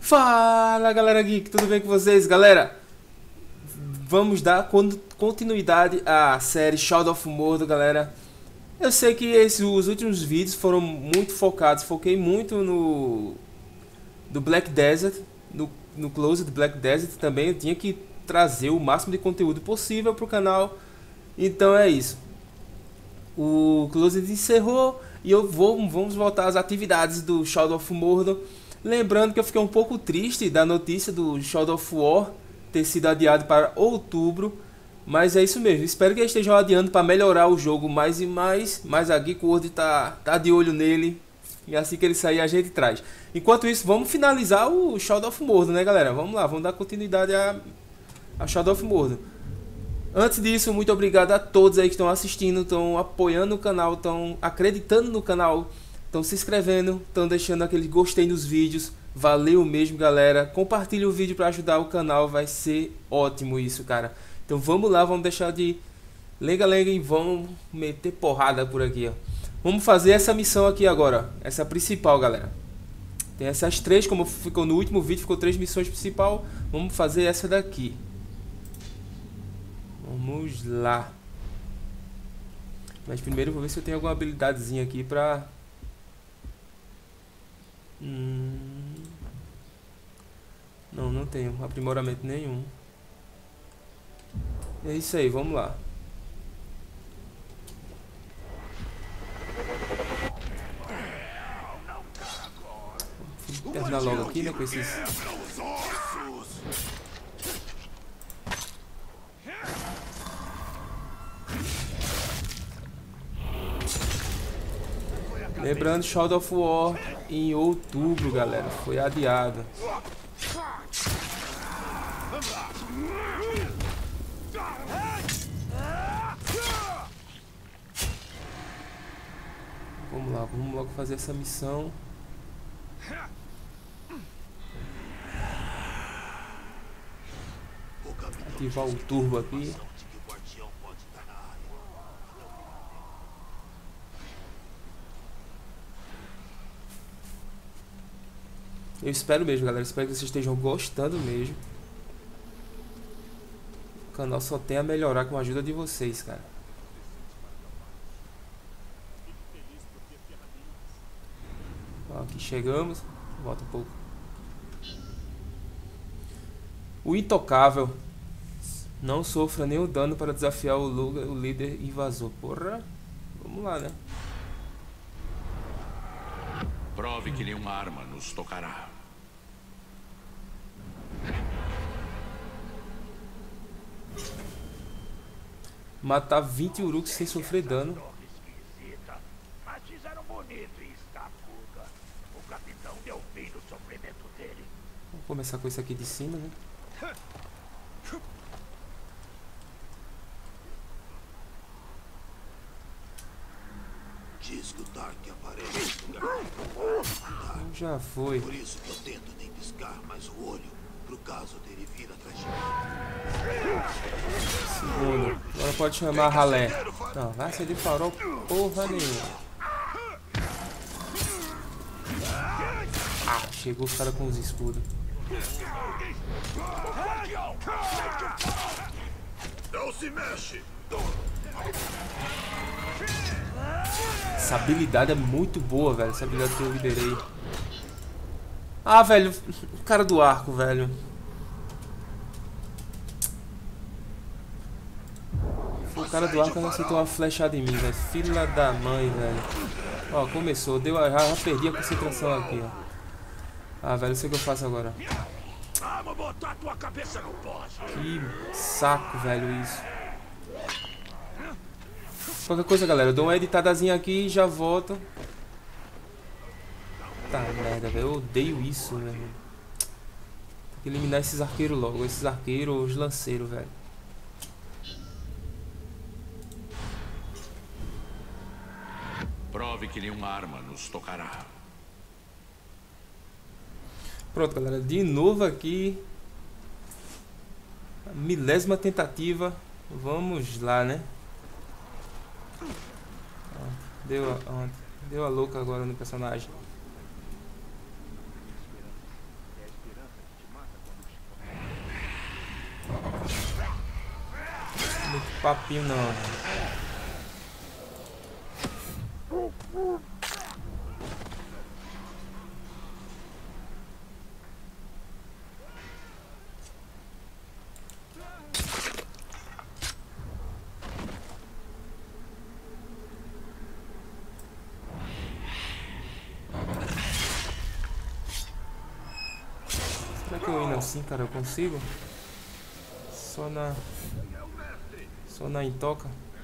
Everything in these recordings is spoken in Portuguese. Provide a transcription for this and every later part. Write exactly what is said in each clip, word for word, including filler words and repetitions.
Fala galera geek, tudo bem com vocês? Galera, vamos dar continuidade à série Shadow of Mordor, galera. Eu sei que esses, os últimos vídeos foram muito focados, foquei muito no do Black Desert, no, no Closed Black Desert também. Eu tinha que trazer o máximo de conteúdo possível para o canal, então é isso. O Closed encerrou e eu vou, vamos voltar às atividades do Shadow of Mordor. Lembrando que eu fiquei um pouco triste da notícia do Shadow of War ter sido adiado para outubro, mas é isso mesmo. Espero que eles estejam adiando para melhorar o jogo mais e mais, mas a Geek World tá, tá de olho nele e assim que ele sair a gente traz. Enquanto isso, vamos finalizar o Shadow of Mordor, né galera? Vamos lá, vamos dar continuidade a, a Shadow of Mordor. Antes disso, muito obrigado a todos aí que estão assistindo, estão apoiando o canal, estão acreditando no canal, estão se inscrevendo, estão deixando aquele gostei nos vídeos. Valeu mesmo, galera. Compartilhe o vídeo para ajudar o canal, vai ser ótimo isso, cara. Então vamos lá, vamos deixar de lenga-lenga e vamos meter porrada por aqui, ó. Vamos fazer essa missão aqui agora, essa principal, galera. Tem essas três, como ficou no último vídeo, ficou três missões principal. Vamos fazer essa daqui. Vamos lá. Mas primeiro eu vou ver se eu tenho alguma habilidadezinha aqui pra... Hum... Não, não tenho aprimoramento nenhum. É isso aí, vamos lá. Vou terminar logo aqui, né, com esses... Lembrando, Shadow of War em outubro, galera, foi adiado. Vamos lá, vamos logo fazer essa missão. Ativar o turbo aqui. Eu espero mesmo, galera. Espero que vocês estejam gostando mesmo. O canal só tem a melhorar com a ajuda de vocês, cara. Ó, aqui chegamos. Volta um pouco. O intocável. Não sofra nenhum dano para desafiar o, lugar, o líder invasor. Porra. Vamos lá, né? Prove que nenhuma arma nos tocará. Matar vinte uruks sem sofrer dano. Mas fizeram bonito e está fuga. O capitão deu fim no sofrimento dele. Vamos começar com isso aqui de cima, né? Diz que o Dark aparece no lugar. Já foi. Por isso que eu tento nem piscar mais o olho, pro caso dele vir atrás de mim. Segundo. Agora pode chamar ralé. Não, vai acender farol porra nenhuma. Ah, chegou os caras com os escudos. Não se mexe! Essa habilidade é muito boa, velho. Essa habilidade que eu liberei. Ah, velho. O cara do arco, velho. O cara do arco acertou uma flechada em mim, velho. Filha da mãe, velho. Ó, começou. Deu, já, já perdi a concentração aqui, ó. Ah, velho, eu sei o que eu faço agora. Vamos botar tua cabeça no poste. Que saco, velho, isso. Qualquer coisa, galera, eu dou uma editadazinha aqui e já volto. Tá merda, velho. Eu odeio isso, velho. Tem que eliminar esses arqueiros logo. Esses arqueiros, os lanceiros, velho. Prove que nenhuma arma nos tocará. Pronto, galera. De novo aqui. A milésima tentativa. Vamos lá, né? Deu a, deu a louca agora no personagem. papinho não. Será que eu indo assim, cara, eu consigo? Só na... Só na intoca.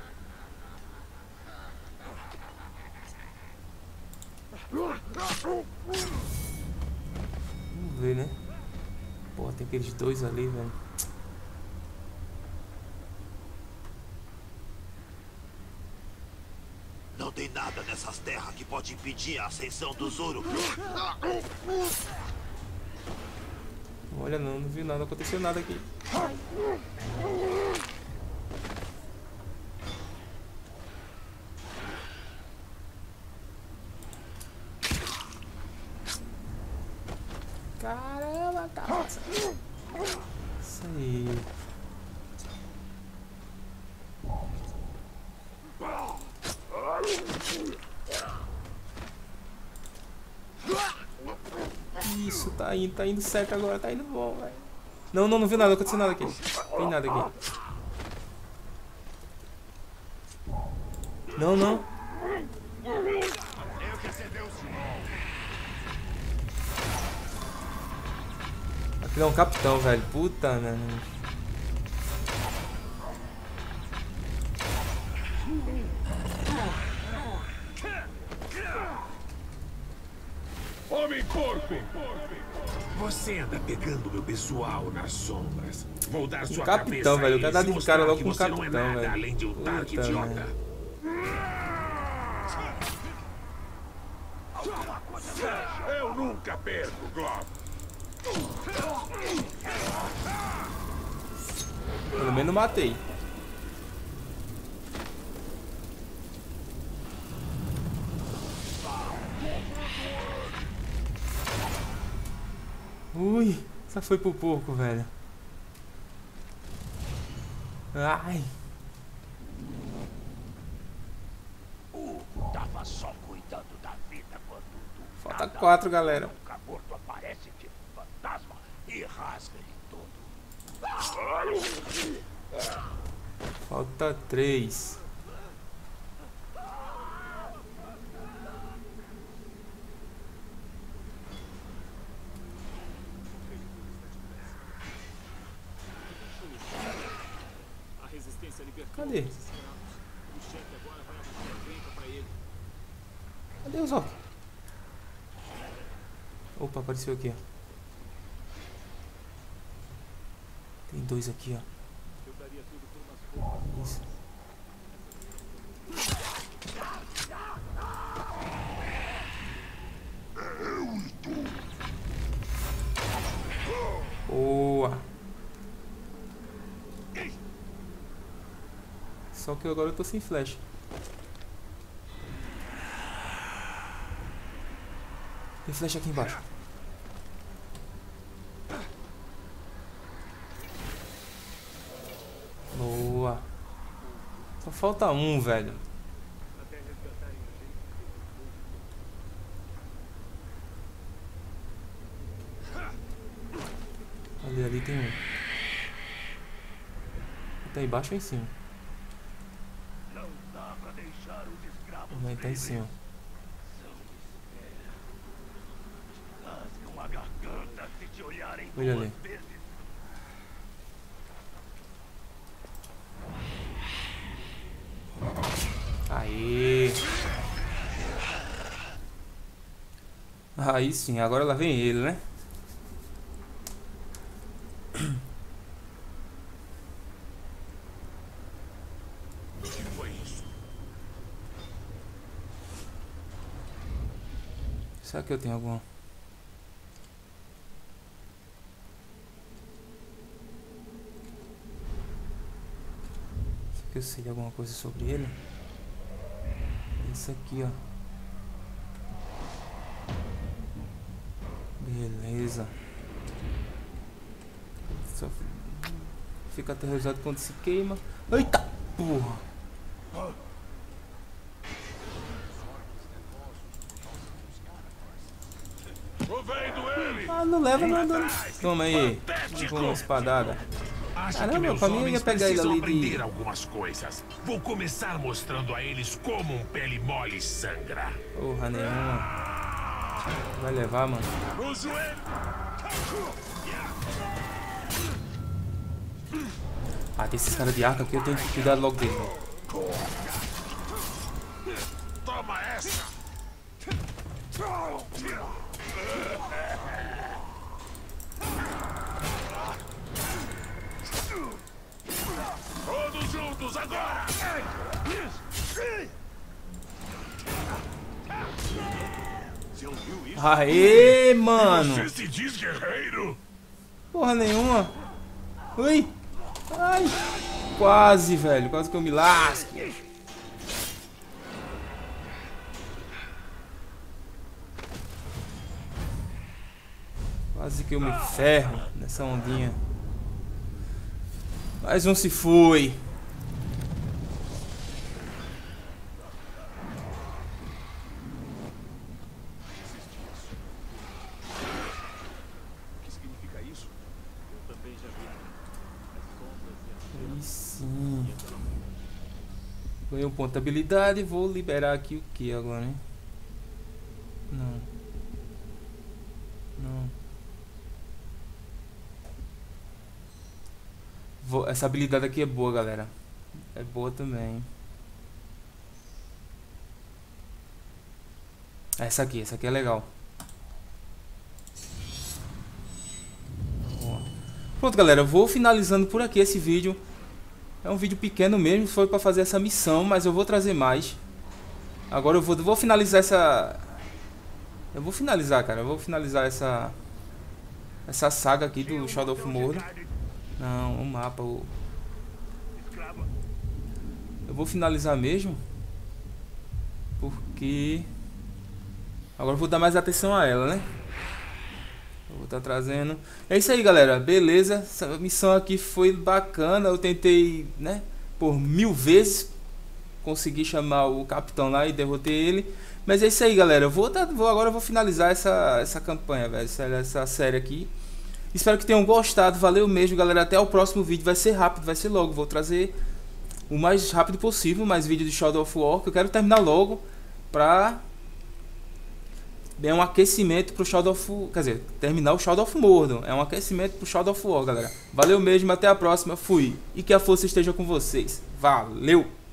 Vamos ver, né? Pô, tem aqueles dois ali, velho. Não tem nada nessas terras que pode impedir a ascensão do Zoro. Olha, não, não vi nada, não aconteceu nada aqui. Caramba, tá. Isso aí. Isso, tá indo, tá indo certo agora, tá indo bom, velho. Não, não, não vi nada, não aconteceu nada aqui. Não tem nada aqui. Não, não. Aquele é um capitão, velho. Puta, mano. Homem porco! Você anda pegando meu pessoal nas sombras. Vou dar sua Capitão, cabeça velho. Eu quero dar e de mostrar cara logo que com o você não é capitão, nada velho. além de um tanque Puta, idiota. velho. Eu nunca perco, Globo. Pelo menos matei. Ui, só foi pro porco, velho. Ai. Tava só cuidando da vida quando tu... Falta quatro, galera. Nunca morto aparece tipo fantasma e rasga ele todo. Falta três. Cadê? Cadê o Zop? Opa, apareceu aqui, ó. Tem dois aqui, ó. Isso. Boa. Só que agora eu tô sem flecha. Tem flecha aqui embaixo. Boa. Só falta um, velho. Ali, ali tem um. Tá embaixo ou em cima? Não dá pra deixar os escravos Não, tá em cima. rasgam a garganta se te olharem Olha duas ali. vezes. Aê! Aí sim, agora lá vem ele, né? O que foi isso? Será que eu tenho alguma? Será que eu sei de alguma coisa sobre ele? Isso aqui, ó. Beleza. Só fica aterrorizado quando se queima. Eita! Porra. Ah, não leva, não, não. Toma aí. Com uma espadada. Acho Caramba, que meus pra mim eu ia homens pegar ele precisam ali de- aprender algumas coisas. Vou começar mostrando a eles como um pele mole sangra. Porra nenhuma. Vai levar, mano. No joelho. Ah, tem esses caras de arco aqui, eu tenho que cuidar logo dele. Toma essa. Todos juntos agora. Aê, mano. Você se diz guerreiro? Porra nenhuma. Ui. Ai. Quase, velho. Quase que eu me lasco. Quase que eu me ferro nessa ondinha. Mais um se foi. Aí sim. Ganhei um ponto de habilidade. Vou liberar aqui o que agora, hein? Não. Não. Vou, essa habilidade aqui é boa, galera. É boa também. Essa aqui, essa aqui é legal. Boa. Pronto, galera. Eu vou finalizando por aqui esse vídeo. É um vídeo pequeno mesmo. Foi pra fazer essa missão, mas eu vou trazer mais. Agora eu vou, vou finalizar essa... Eu vou finalizar, cara. Eu vou finalizar essa... Essa saga aqui do Shadow of Mordor. Não, o mapa. O... Eu vou finalizar mesmo. Porque... Agora eu vou dar mais atenção a ela, né? Eu vou estar trazendo... É isso aí, galera. Beleza. Essa missão aqui foi bacana. Eu tentei, né? Por mil vezes consegui chamar o capitão lá e derrotei ele. Mas é isso aí, galera. Eu vou, dar, vou agora eu vou finalizar essa, essa campanha, velho. Essa, essa série aqui. Espero que tenham gostado. Valeu mesmo, galera. Até o próximo vídeo. Vai ser rápido, vai ser logo. Vou trazer o mais rápido possível mais vídeo de Shadow of War. Que eu quero terminar logo pra... É um aquecimento pro Shadow of... Quer dizer, terminar o Shadow of Mordor. É um aquecimento pro Shadow of War, galera. Valeu mesmo, até a próxima. Fui. E que a força esteja com vocês. Valeu!